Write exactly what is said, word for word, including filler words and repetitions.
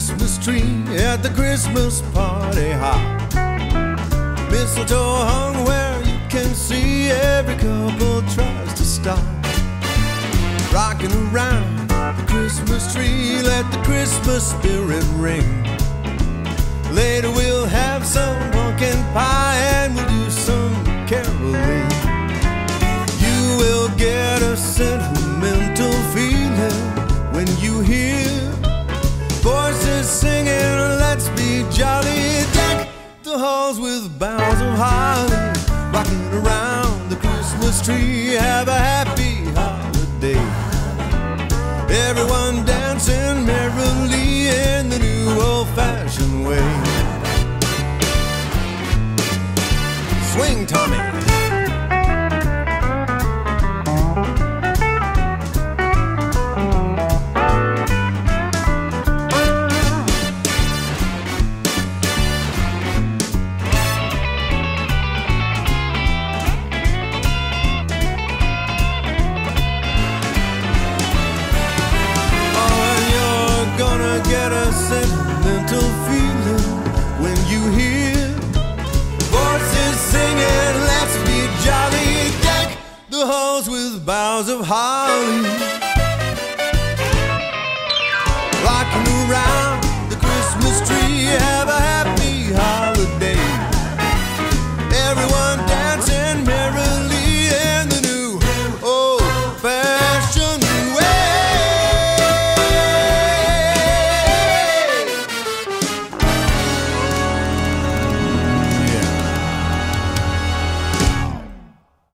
Christmas tree at the Christmas party hop. Mistletoe hung where you can see every couple tries to stop. Rocking around the Christmas tree, let the Christmas spirit ring. Later we'll have some pumpkin pie and we'll do some caroling. You will get a sentimental feeling when you hear voices singing, let's be jolly. Deck the halls with boughs of holly, rocking around the Christmas tree. Have a happy holiday. Everyone dancing merrily in the new old-fashioned way. Swing, Tommy. Get a sentimental feeling when you hear voices singing, let's be jolly. Deck the halls with boughs of holly, rocking around the Christmas tree.